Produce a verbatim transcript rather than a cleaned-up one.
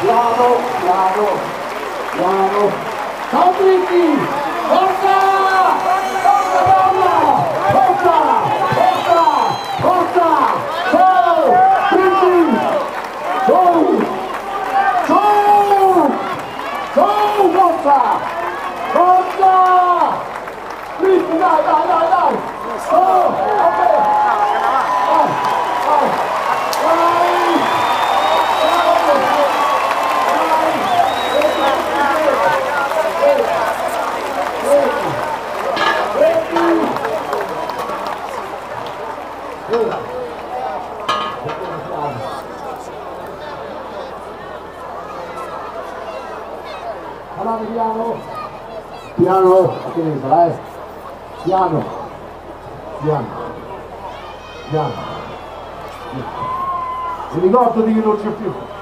piano, piano, piano, Fabrizzi, forza, forza donna, forza, forza, forza, ciao, Fabrizzi, ciao, ciao, ciao, forza, forza, Fabrizzi, dai, dai, dai, dai, oh, ok, vai, vai, vai. Allora, piano, piano, a sinistra, eh, piano, piano, piano, mi ricordo di che non c'è più.